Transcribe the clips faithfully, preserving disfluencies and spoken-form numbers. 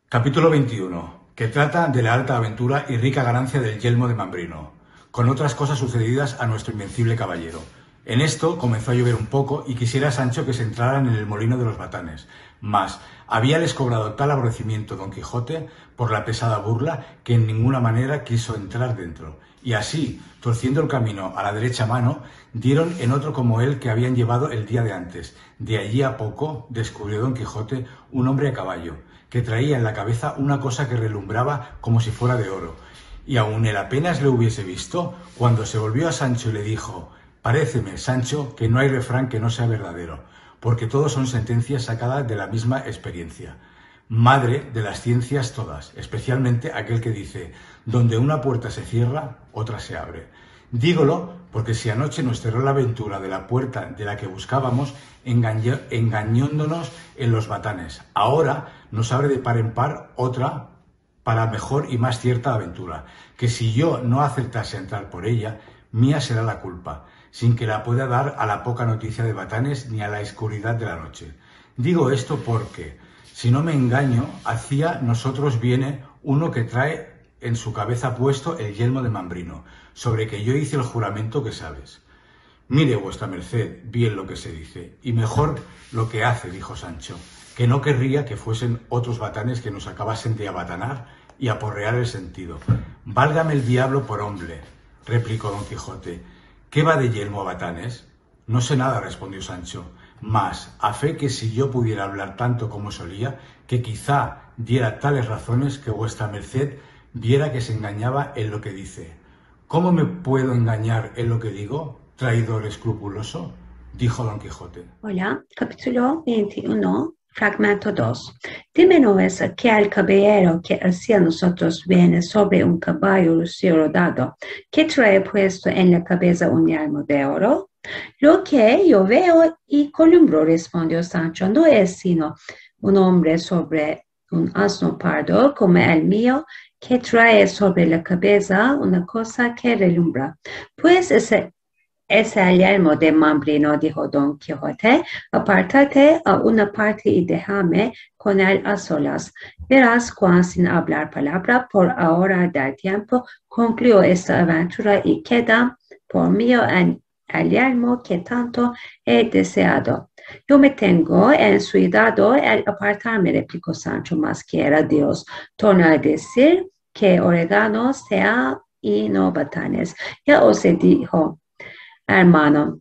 Capítulo veintiuno, que trata de la alta aventura y rica ganancia del yelmo de Mambrino, con otras cosas sucedidas a nuestro invencible caballero. En esto comenzó a llover un poco y quisiera Sancho que se entraran en el molino de los batanes, mas habíales cobrado tal aborrecimiento Don Quijote por la pesada burla que en ninguna manera quiso entrar dentro, y así, torciendo el camino a la derecha mano, dieron en otro como él que habían llevado el día de antes. De allí a poco descubrió Don Quijote un hombre a caballo, que traía en la cabeza una cosa que relumbraba como si fuera de oro, y aun él apenas le hubiese visto, cuando se volvió a Sancho y le dijo: «Paréceme, Sancho, que no hay refrán que no sea verdadero, porque todos son sentencias sacadas de la misma experiencia. Madre de las ciencias todas, especialmente aquel que dice: donde una puerta se cierra, otra se abre. Dígolo porque si anoche nos cerró la aventura de la puerta de la que buscábamos, engañó, engañándonos en los batanes, ahora nos abre de par en par otra para mejor y más cierta aventura, que si yo no acertase a entrar por ella, mía será la culpa, sin que la pueda dar a la poca noticia de batanes ni a la oscuridad de la noche. Digo esto porque, si no me engaño, hacia nosotros viene uno que trae en su cabeza puesto el yelmo de Mambrino, sobre que yo hice el juramento que sabes». «Mire vuestra merced bien lo que se dice, y mejor lo que hace», dijo Sancho, «que no querría que fuesen otros batanes que nos acabasen de abatanar y aporrear el sentido». «Válgame el diablo por hombre», replicó Don Quijote, «¿qué va de yelmo a batanes?» «No sé nada», respondió Sancho, «mas a fe que si yo pudiera hablar tanto como solía, que quizá diera tales razones que vuestra merced viera que se engañaba en lo que dice». «¿Cómo me puedo engañar en lo que digo, traidor escrupuloso?», dijo Don Quijote. Hola, capítulo veintiuno, fragmento dos. Dime no es aquel caballero que hacia nosotros viene sobre un caballo lucio rodado, que trae puesto en la cabeza un yelmo de oro. «Lo que yo veo y columbro», respondió Sancho, «no es sino un hombre sobre un asno pardo como el mío, que trae sobre la cabeza una cosa que relumbra. Pues ese es el yelmo de Mambrino», dijo Don Quijote. «Apártate a una parte y déjame con él a solas. Verás cuán sin hablar palabra por ahora del tiempo concluyó esta aventura y queda por mío en el yelmo que tanto he deseado». «Yo me tengo en su cuidado el apartarme», replicó Sancho, «más quiera Dios, torna a decir, que orégano sea y no batanes. Ya os dijo, hermano,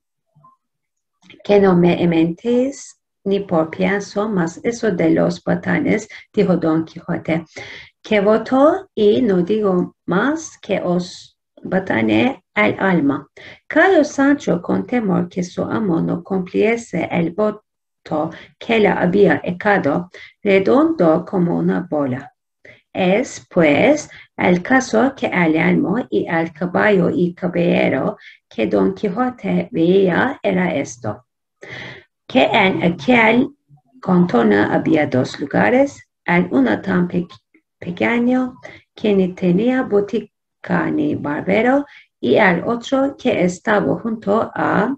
que no me mentéis ni por pienso, mas eso de los batanes», dijo Don Quijote, «que voto y no digo más que os batane el alma». Cayó Sancho con temor que su amo no cumpliese el voto que le había echado, redondo como una bola. Es, pues, el caso que el yelmo y el caballo y caballero que Don Quijote veía era esto: que en aquel contorno había dos lugares, el uno tan pe pequeño que ni tenía botica ni barbero, y el otro que estaba junto a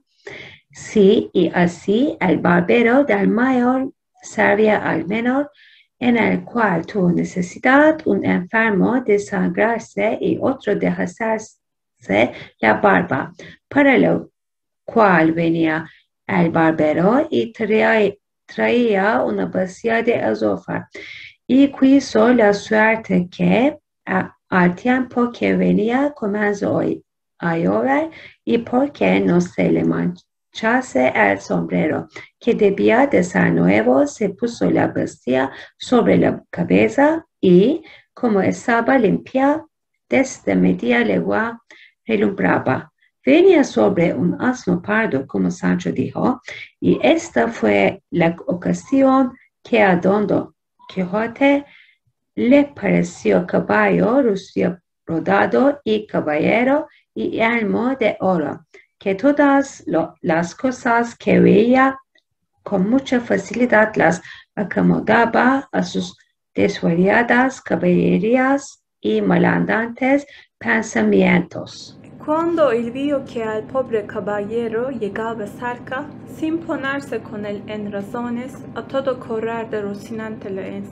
sí, y así el barbero del mayor servía al menor, en el cual tuvo necesidad un enfermo de sangrarse y otro de hacerse la barba, para lo cual venía el barbero y traía, traía una bacía de azófar, y quiso la suerte que a, al tiempo que venía comenzó a llover, y porque no se le manchase el sombrero, que debía de ser nuevo, se puso la bacía sobre la cabeza y, como estaba limpia, desde media legua relumbraba. Venía sobre un asno pardo, como Sancho dijo, y esta fue la ocasión que a Don Quijote le pareció caballo lucio rodado y caballero y yelmo de oro, que todas lo, las cosas que veía con mucha facilidad las acomodaba a sus desvariadas caballerías y malandantes pensamientos. Cuando él vio que el pobre caballero llegaba cerca, sin ponerse con él en razones, a todo correr de Rocinante le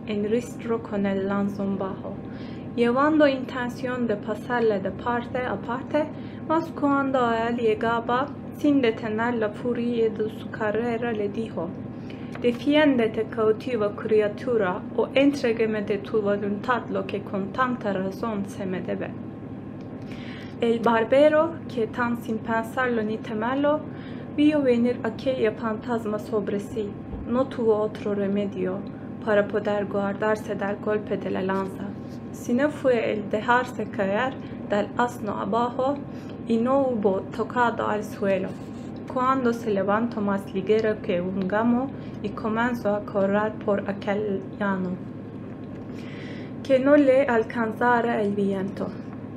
en ristro con el lanzón bajo, llevando intención de pasarle de parte a parte, mas cuando a él llegaba, sin detener la furia de su carrera, le dijo: «Defiéndete, cautiva criatura, o entrégueme de tu voluntad lo que con tanta razón se me debe». El barbero, que tan sin pensarlo ni temerlo, vio venir aquella fantasma sobre sí, no tuvo otro remedio para poder guardarse del golpe de la lanza, sino fue el dejarse caer del asno abajo, y no hubo tocado al suelo, cuando se levantó más ligero que un gamo y comenzó a correr por aquel llano, que no le alcanzara el viento.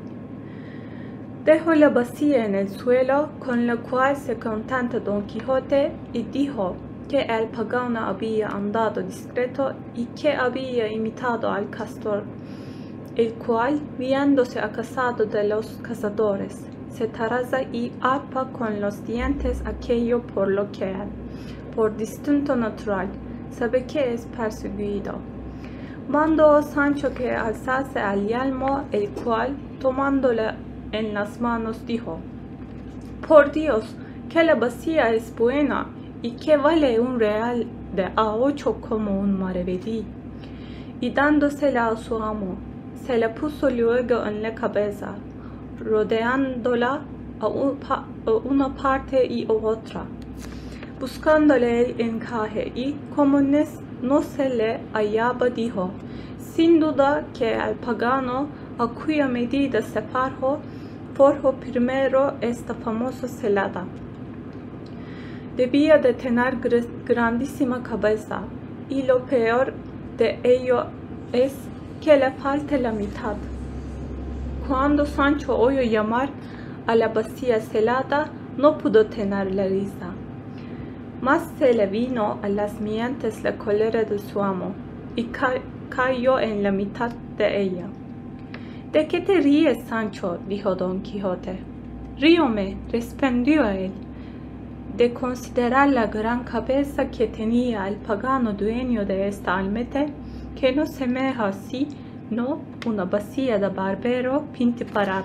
Dejó la bacía en el suelo, con la cual se contentó Don Quijote, y dijo que el pagano había andado discreto y que había imitado al castor, el cual, viéndose acosado de los cazadores, se taraza y arpa con los dientes aquello por lo que él, por distinto natural, sabe que es perseguido. Mandó Sancho que alzase al yelmo, el cual, tomándole en las manos, dijo: «Por Dios, que la bacía es buena, y que vale un real de a ocho como un maravedí». Y dándosela a su amo, se la puso luego en la cabeza, rodeándola a, un pa a una parte y a otra, buscándole el encaje, y como no se le hallaba, dijo: «Sin duda que el pagano, a cuya medida se forjó, forjó primero esta famosa celada, debía de tener grandísima cabeza, y lo peor de ello es que le falta la mitad». Cuando Sancho oyó llamar a la bacía celada, no pudo tener la risa, mas se le vino a las mientes la cólera de su amo, y ca cayó en la mitad de ella. «¿De qué te ríes, Sancho?», dijo Don Quijote. «Ríome», respondió él, «de considerar la gran cabeza que tenía el pagano dueño de esta almete, que no semeja así, no una bacía de barbero pintiparada».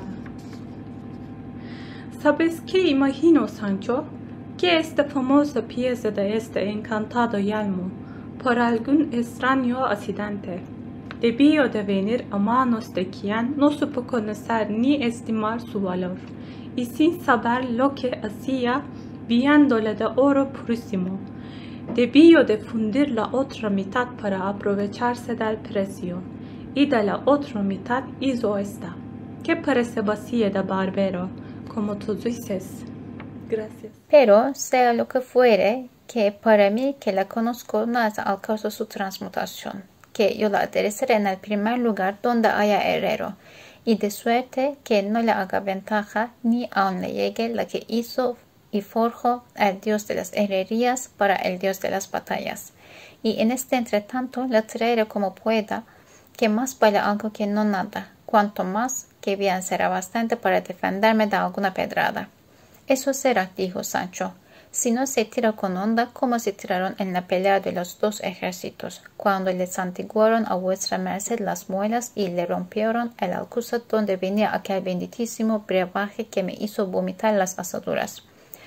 «¿Sabes qué imagino, Sancho? Que esta famosa pieza de este encantado yelmo, por algún extraño accidente, debió de venir a manos de quien no supo conocer ni estimar su valor, y sin saber lo que hacía, viéndola de oro purísimo, debió de fundir la otra mitad para aprovecharse del precio, y de la otra mitad hizo esta, que parece bacía de barbero, como tú dices». Gracias. Pero sea lo que fuere, que para mí que la conozco no es al caso su transmutación, que yo la aderezaré en el primer lugar donde haya herrero, y de suerte que no le haga ventaja ni aun le llegue la que hizo y forjó el dios de las herrerías para el dios de las batallas. Y en este entretanto la traeré como pueda, que más vale algo que no nada, cuanto más que bien será bastante para defenderme de alguna pedrada. «Eso será», dijo Sancho, «si no se tira con honda como se tiraron en la pelea de los dos ejércitos, cuando le santiguaron a vuestra merced las muelas y le rompieron el alcuzar donde venía aquel benditísimo brebaje que me hizo vomitar las asaduras.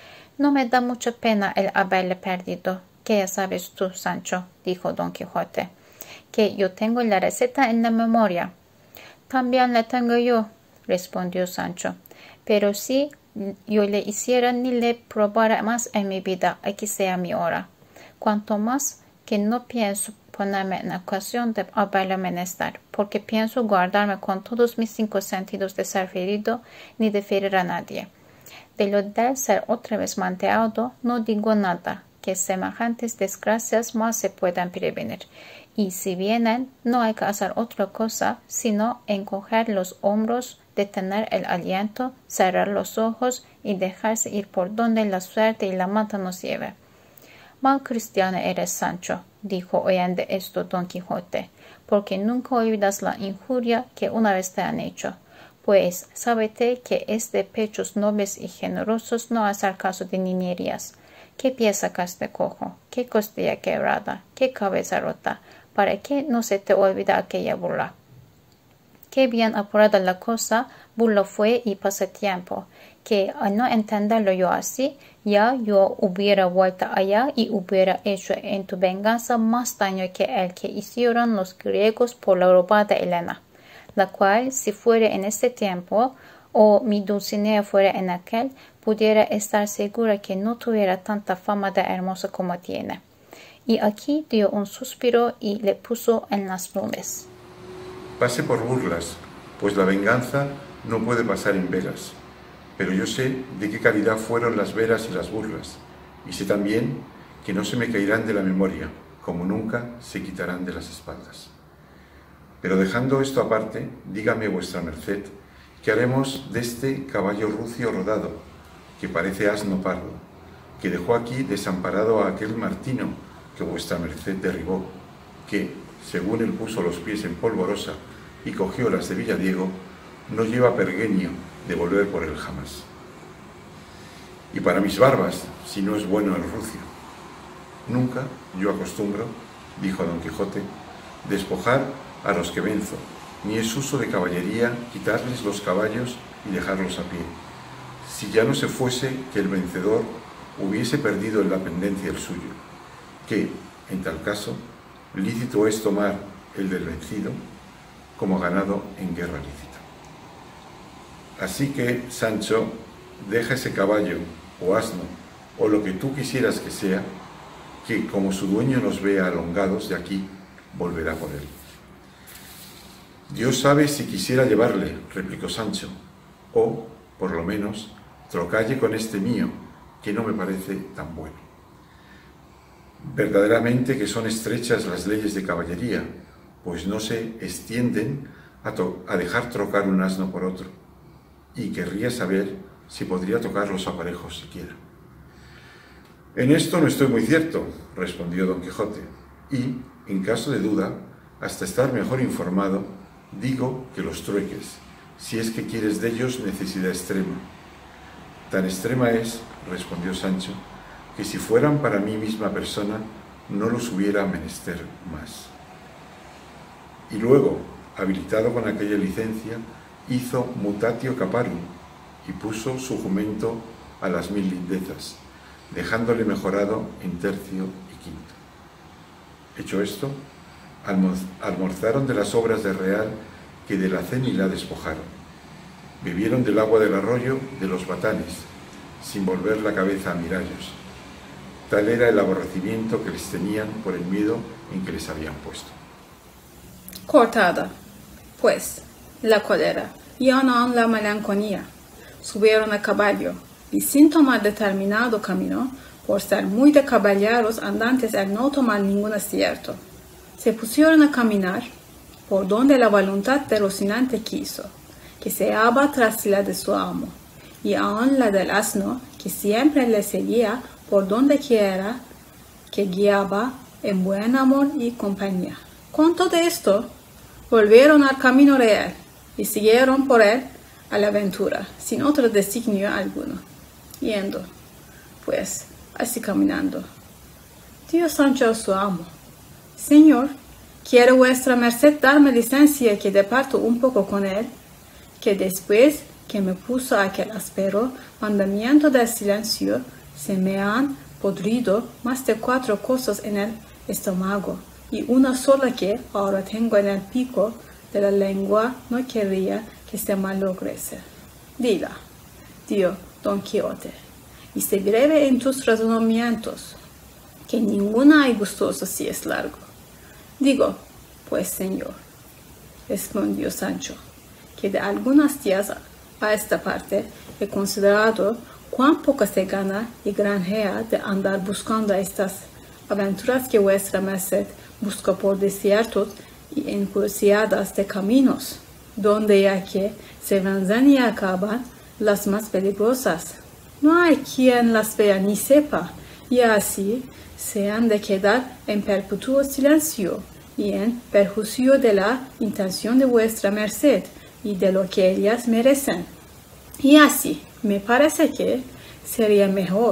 No me da mucha pena el haberle perdido, que ya sabes tú, Sancho», dijo Don Quijote, «que yo tengo la receta en la memoria». «También la tengo yo», respondió Sancho, «pero si yo le hiciera ni le probara más en mi vida, aquí sea mi hora, cuanto más que no pienso ponerme en ocasión de haberlo menester, porque pienso guardarme con todos mis cinco sentidos de ser ferido ni de ferir a nadie. De lo de ser otra vez manteado no digo nada, que semejantes desgracias más se puedan prevenir, y si vienen no hay que hacer otra cosa sino encoger los hombros, detener el aliento, cerrar los ojos y dejarse ir por donde la suerte y la mata nos lleve». «Mal cristiano eres, Sancho», dijo oyendo esto Don Quijote, «porque nunca olvidas la injuria que una vez te han hecho. Pues sábete que es de pechos nobles y generosos no hacer caso de niñerías, qué pie sacaste cojo, qué costilla quebrada, qué cabeza rota, para que no se te olvide aquella burla. Qué bien apurada la cosa, burla fue y pasatiempo, que al no entenderlo yo así, ya yo hubiera vuelto allá y hubiera hecho en tu venganza más daño que el que hicieron los griegos por la robada Helena, la cual, si fuera en este tiempo, o mi Dulcinea fuera en aquel, pudiera estar segura que no tuviera tanta fama de hermosa como tiene. Y aquí dio un suspiro y le puso en las nubes. Pase por burlas, pues la venganza no puede pasar en veras. Pero yo sé de qué calidad fueron las veras y las burlas, y sé también que no se me caerán de la memoria, como nunca se quitarán de las espaldas. Pero dejando esto aparte, dígame vuestra merced, ¿qué haremos de este caballo rucio rodado, que parece asno pardo, que dejó aquí desamparado a aquel Martino que vuestra merced derribó, que, según él puso los pies en polvorosa y cogió las de Villadiego, no lleva pergenio de volver por él jamás? Y para mis barbas, si no es bueno el rucio. Nunca yo acostumbro, dijo Don Quijote, despojar a los que venzo, ni es uso de caballería quitarles los caballos y dejarlos a pie, si ya no se fuese que el vencedor hubiese perdido en la pendencia el suyo, que, en tal caso, lícito es tomar el del vencido como ganado en guerra lícita. Así que, Sancho, deja ese caballo, o asno, o lo que tú quisieras que sea, que como su dueño nos vea alongados de aquí, volverá por él. Dios sabe si quisiera llevarle, replicó Sancho, o, por lo menos, trocalle con este mío, que no me parece tan bueno. Verdaderamente que son estrechas las leyes de caballería, pues no se extienden a, a dejar trocar un asno por otro, y querría saber si podría tocar los aparejos siquiera. En esto no estoy muy cierto, respondió Don Quijote, y, en caso de duda, hasta estar mejor informado, digo que los trueques, si es que quieres de ellos necesidad extrema. Tan extrema es, respondió Sancho, que si fueran para mí misma persona, no los hubiera menester más. Y luego, habilitado con aquella licencia, hizo mutatio caparum y puso su jumento a las mil lindezas, dejándole mejorado en tercio y quinto. Hecho esto, almorzaron de las obras de real que de la cénila despojaron. Bebieron del agua del arroyo de los batanes, sin volver la cabeza a mirallos. Tal era el aborrecimiento que les tenían por el miedo en que les habían puesto. Cortada, pues, la cólera y aún la melancolía. Subieron a caballo y sin tomar determinado camino, por ser muy de caballeros andantes al no tomar ningún acierto, se pusieron a caminar por donde la voluntad de Rocinante quiso, que se hallaba tras la de su amo, y aun la del asno, que siempre le seguía por donde quiera que guiaba en buen amor y compañía. Con todo esto, volvieron al camino real y siguieron por él a la aventura, sin otro designio alguno, yendo, pues, así caminando. Dijo Sancho a su amo: Señor, ¿quiere vuestra merced darme licencia que departo un poco con él, que después que me puso aquel áspero mandamiento del silencio, se me han podrido más de cuatro cosas en el estómago, y una sola que ahora tengo en el pico de la lengua no querría que se malogrese. Dila, dijo Don Quijote, y sé breve en tus razonamientos, que ninguna hay gustoso si es largo. Digo, pues, señor, respondió Sancho, que de algunos días a esta parte he considerado cuán poco se gana y granjea de andar buscando estas aventuras que vuestra merced busca por desiertos y encrucijadas de caminos, donde ya que se vencen y acaban las más peligrosas. No hay quien las vea ni sepa, y así se han de quedar en perpetuo silencio y en perjuicio de la intención de vuestra merced y de lo que ellas merecen. Y así me parece que sería mejor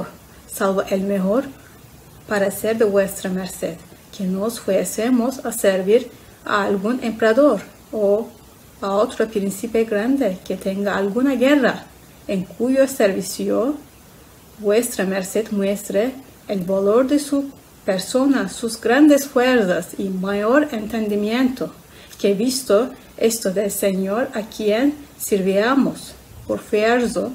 salvo el mejor parecer de vuestra merced, que nos fuésemos a servir a algún emperador o a otro príncipe grande que tenga alguna guerra, en cuyo servicio vuestra merced muestre el valor de su persona, sus grandes fuerzas y mayor entendimiento, que visto esto del Señor a quien sirviamos por fuerza,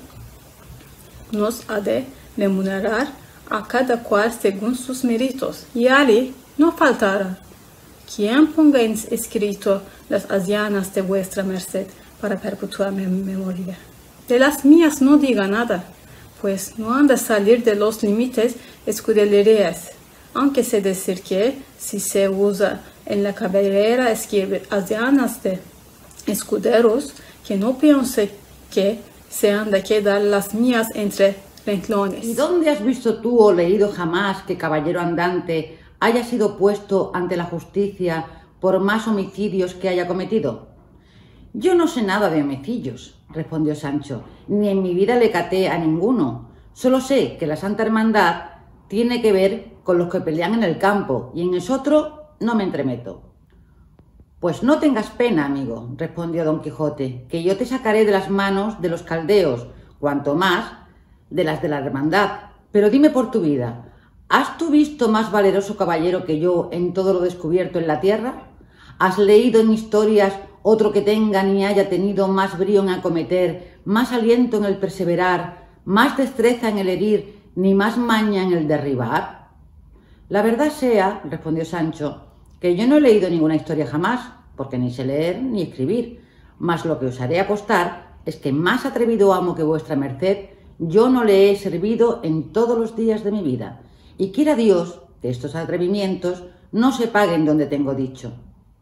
nos ha de remunerar a cada cual según sus méritos, y allí no faltará quien ponga en escrito las hazañas de vuestra merced para perpetuar mi memoria. De las mías no diga nada, pues no han de salir de los límites escuderías, aunque sé decir que si se usa en la caballería escribir hazañas de escuderos, que no piense que se han de quedar las mías entre renglones. ¿Y dónde has visto tú o leído jamás que caballero andante haya sido puesto ante la justicia por más homicidios que haya cometido? Yo no sé nada de homicidios, respondió Sancho, ni en mi vida le caté a ninguno. Solo sé que la Santa Hermandad tiene que ver con los que pelean en el campo, y en esotro no me entremeto. Pues no tengas pena, amigo, respondió Don Quijote, que yo te sacaré de las manos de los caldeos, cuanto más de las de la Hermandad. Pero dime por tu vida, ¿has tú visto más valeroso caballero que yo en todo lo descubierto en la tierra? ¿Has leído en historias otro que tenga ni haya tenido más brío en acometer, más aliento en el perseverar, más destreza en el herir, ni más maña en el derribar? La verdad sea, respondió Sancho, que yo no he leído ninguna historia jamás, porque ni sé leer ni escribir, mas lo que os haré apostar es que más atrevido amo que vuestra merced yo no le he servido en todos los días de mi vida, y quiera Dios que estos atrevimientos no se paguen donde tengo dicho.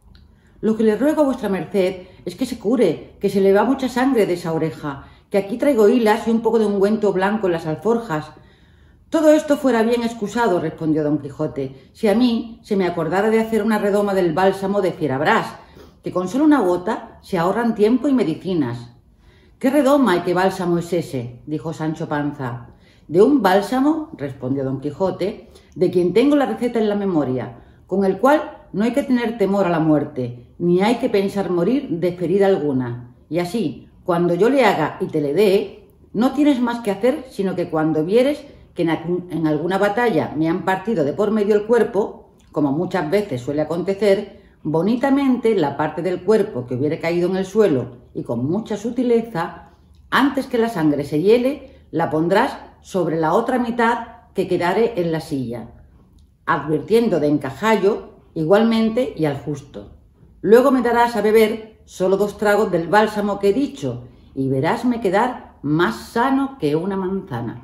Lo que le ruego a vuestra merced es que se cure, que se le va mucha sangre de esa oreja, que aquí traigo hilas y un poco de ungüento blanco en las alforjas. Todo esto fuera bien excusado, respondió Don Quijote, si a mí se me acordara de hacer una redoma del bálsamo de Fierabrás, que con solo una gota se ahorran tiempo y medicinas. ¿Qué redoma y qué bálsamo es ese?, dijo Sancho Panza. De un bálsamo, respondió Don Quijote, de quien tengo la receta en la memoria, con el cual no hay que tener temor a la muerte, ni hay que pensar morir de ferida alguna. Y así, cuando yo le haga y te le dé, no tienes más que hacer sino que cuando vieres que en, en alguna batalla me han partido de por medio el cuerpo, como muchas veces suele acontecer, bonitamente la parte del cuerpo que hubiere caído en el suelo y con mucha sutileza, antes que la sangre se hiele, la pondrás sobre la otra mitad que quedare en la silla, advirtiendo de encajallo igualmente y al justo. Luego me darás a beber solo dos tragos del bálsamo que he dicho, y verásme quedar más sano que una manzana.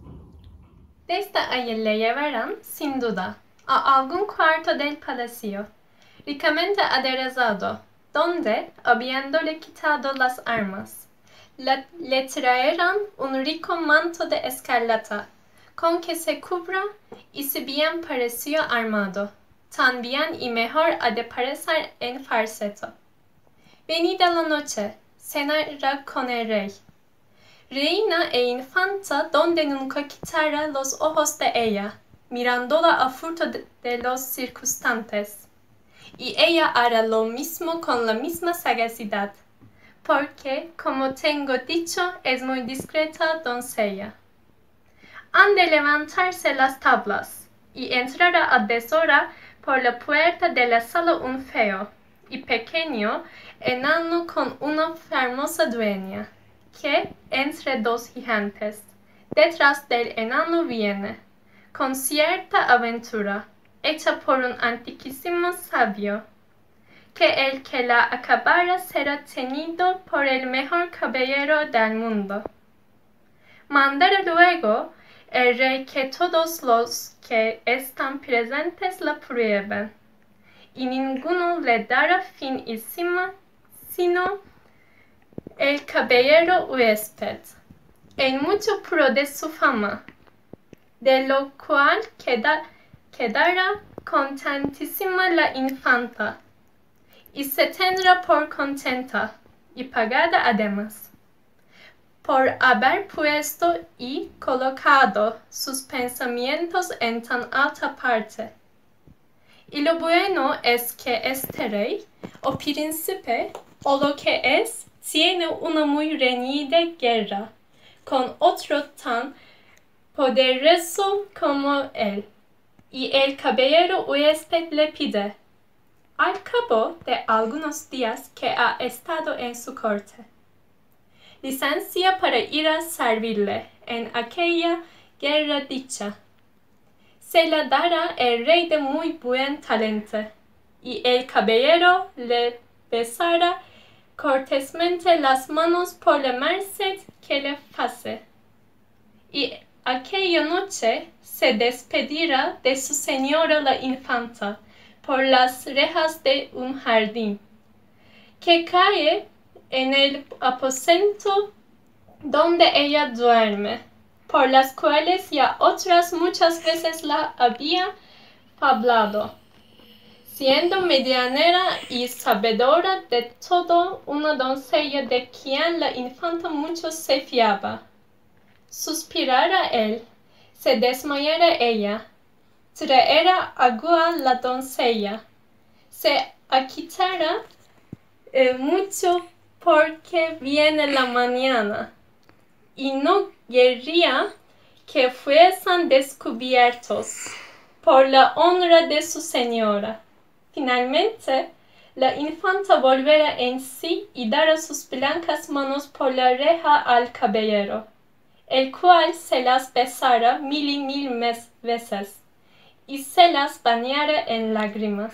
Esta allí le llevarán, sin duda, a algún cuarto del palacio, ricamente aderezado, donde, habiéndole quitado las armas, le, le traerán un rico manto de escarlata, con que se cubra, y si bien pareció armado, tan bien y mejor ha de parecer en farseto. Venida la noche, cenará con el rey. Reina e infanta donde nunca quitara los ojos de ella, mirándola a furto de, de los circunstantes. Y ella hará lo mismo con la misma sagacidad, porque, como tengo dicho, es muy discreta doncella. Han de levantarse las tablas, y entrará a deshora por la puerta de la sala un feo y pequeño enano con una hermosa dueña, que, entre dos gigantes, detrás del enano viene, con cierta aventura, hecha por un antiquísimo sabio, que el que la acabara será tenido por el mejor caballero del mundo. Mandará luego el rey que todos los que están presentes la prueben, y ninguno le dará fin y cima, sino el caballero huésped, en mucho pro de su fama, de lo cual queda, quedará contentísima la infanta, y se tendrá por contenta, y pagada además. por haber puesto y colocado sus pensamientos en tan alta parte. Y lo bueno es que este rey, o príncipe, o lo que es, tiene una muy reñida guerra con otro tan poderoso como él. Y el caballero huésped le pide, al cabo de algunos días que ha estado en su corte, licencia para ir a servirle en aquella guerra dicha. Se la dará el rey de muy buen talento, y el caballero le besará cortésmente las manos por la merced que le hace. Y aquella noche se despedirá de su señora la infanta por las rejas de un jardín, que cae en el aposento donde ella duerme, por las cuales ya otras muchas veces la había hablado, siendo medianera y sabedora de todo, una doncella de quien la infanta mucho se fiaba. Suspirara él, se desmayara ella, traerá agua la doncella, se aquitara eh, mucho porque viene la mañana, y no querría que fuesen descubiertos por la honra de su señora. Finalmente, la infanta volverá en sí y dará sus blancas manos por la reja al caballero, el cual se las besará mil y mil veces, y se las bañará en lágrimas.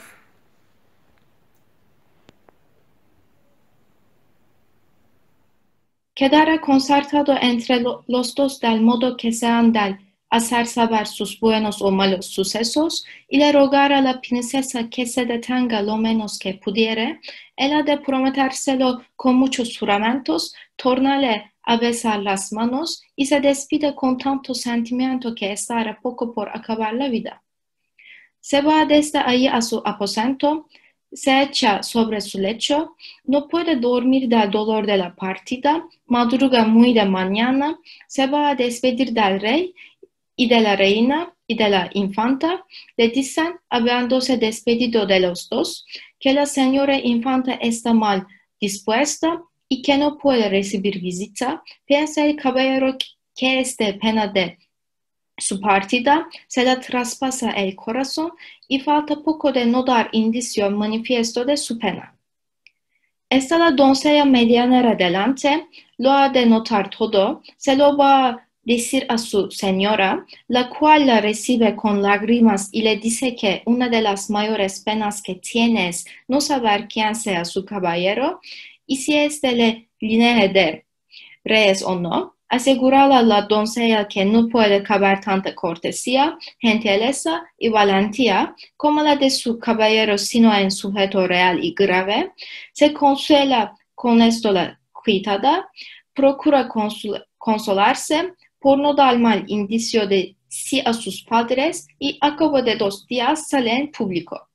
Quedará concertado entre lo, los dos del modo que se han de hacer saber sus buenos o malos sucesos, y le rogará a la princesa que se detenga lo menos que pudiere. Él ha de prometérselo con muchos juramentos, tornale a besar las manos, y se despide con tanto sentimiento que estará poco por acabar la vida. Se va desde ahí a su aposento, se echa sobre su lecho, no puede dormir del dolor de la partida, madruga muy de mañana, se va a despedir del rey y de la reina y de la infanta. Le dicen, habiéndose despedido de los dos, que la señora infanta está mal dispuesta y que no puede recibir visita. Piensa el caballero que es de pena de su partida, se le traspasa el corazón y falta poco de no dar indicio manifiesto de su pena. Está la doncella medianera delante, lo ha de notar todo, se lo va a decir a su señora, la cual la recibe con lágrimas y le dice que una de las mayores penas que tiene es no saber quién sea su caballero y si es de linaje de reyes o no. Asegurará a la doncella que no puede caber tanta cortesía, gentileza y valentía como la de su caballero, sino en sujeto real y grave. Se consuela con esto la cuitada, procura consol- consolarse por no dar mal indicio de sí a sus padres, y a cabo de dos días sale en público.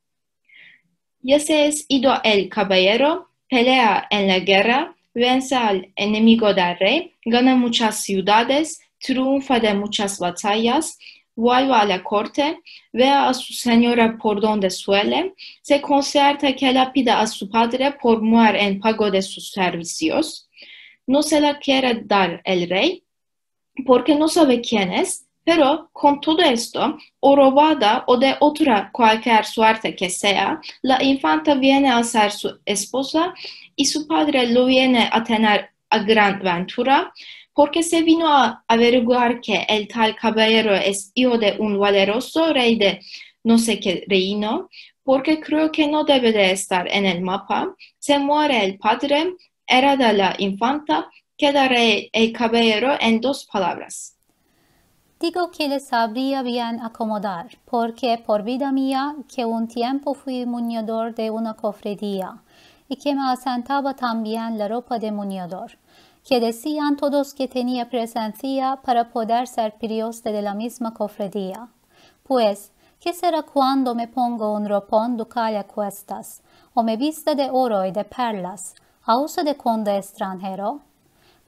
Ya se es ido el caballero, pelea en la guerra, vence al enemigo del rey, gana muchas ciudades, triunfa de muchas batallas, vuelve a la corte, ve a su señora por donde suele, se concerta que la pida a su padre por muer en pago de sus servicios. No se la quiere dar el rey, porque no sabe quién es, pero con todo esto, o robada o de otra cualquier suerte que sea, la infanta viene a ser su esposa y su padre lo viene a tener a gran ventura, porque se vino a averiguar que el tal caballero es hijo de un valeroso rey de no sé qué reino, porque creo que no debe de estar en el mapa. Se muere el padre, hereda la infanta, quedará el caballero en dos palabras. Digo que les sabría bien acomodar, porque por vida mía que un tiempo fui muñedor de una cofradía, y que me asentaba también la ropa de muñedor, que decían todos que tenía presencia para poder ser prioste de la misma cofradía. Pues, ¿qué será cuando me pongo un ropón ducal a cuestas, o me vista de oro y de perlas, a uso de conde extranjero?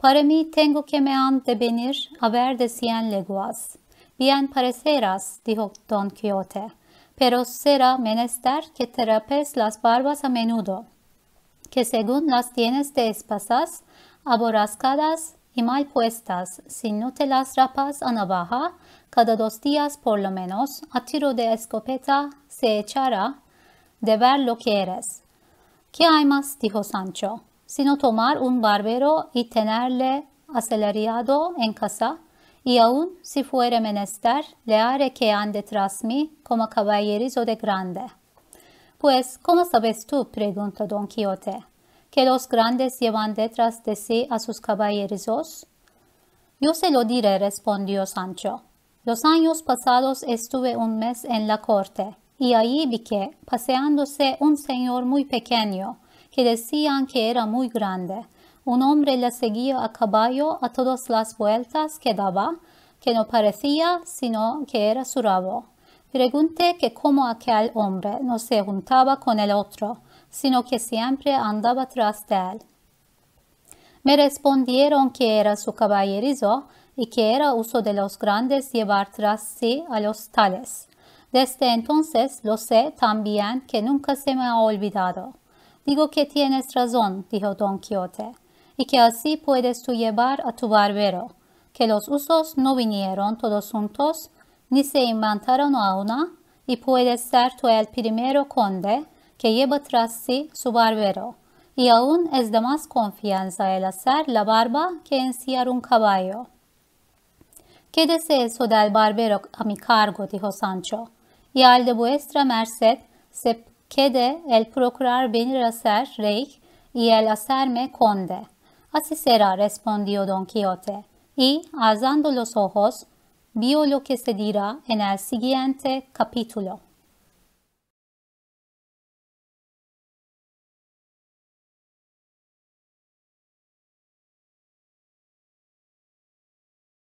Para mí tengo que me han de venir a ver de cien leguas. Bien parecerás, dijo Don Quijote, pero será menester que te rapes las barbas a menudo, que según las tienes de espesas, aborrascadas y mal puestas, si no te las rapas a navaja, cada dos días por lo menos, a tiro de escopeta se echará de ver lo que eres. ¿Qué hay más? Dijo Sancho, sino tomar un barbero y tenerle asalariado en casa, y aun si fuere menester, le haré que ande tras mí como caballerizo de grande. Pues, ¿cómo sabes tú? Preguntó Don Quijote, que los grandes llevan detrás de sí a sus caballerizos. Yo se lo diré, respondió Sancho. Los años pasados estuve un mes en la corte, y allí vi que, paseándose un señor muy pequeño, que decían que era muy grande, un hombre le seguía a caballo a todas las vueltas que daba, que no parecía sino que era su rabo. Pregunté que cómo aquel hombre no se juntaba con el otro, sino que siempre andaba tras de él. Me respondieron que era su caballerizo y que era uso de los grandes llevar tras sí a los tales. Desde entonces lo sé tan bien que nunca se me ha olvidado. Digo que tienes razón, dijo Don Quijote, y que así puedes tú llevar a tu barbero, que los usos no vinieron todos juntos, ni se inventaron a una, y puedes ser tú el primero conde que lleva tras sí su barbero, y aún es de más confianza el hacer la barba que enciar un caballo. Quédese eso del barbero a mi cargo, dijo Sancho, y al de vuestra merced se quede el procurar venir a ser rey y el hacerme conde. Así será, respondió Don Quijote, y, alzando los ojos, vio lo que se dirá en el siguiente capítulo.